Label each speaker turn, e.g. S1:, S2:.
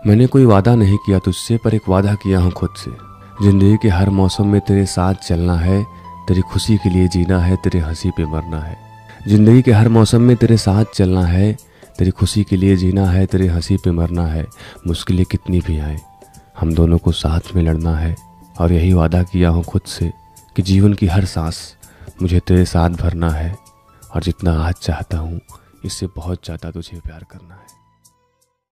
S1: मैंने कोई वादा नहीं किया तुझसे, पर एक वादा किया हूँ खुद से। जिंदगी के हर मौसम में तेरे साथ चलना है, तेरी खुशी के लिए जीना है, तेरे हंसी पे मरना है। जिंदगी के हर मौसम में तेरे साथ चलना है, तेरी खुशी के लिए जीना है, तेरे हंसी पे मरना है। मुश्किलें कितनी भी आए, हम दोनों को साथ में लड़ना है। और यही वादा किया हूँ खुद से कि जीवन की हर सांस मुझे तेरे साथ भरना है। और जितना आज चाहता हूँ, इससे बहुत ज़्यादा तुझे प्यार करना है।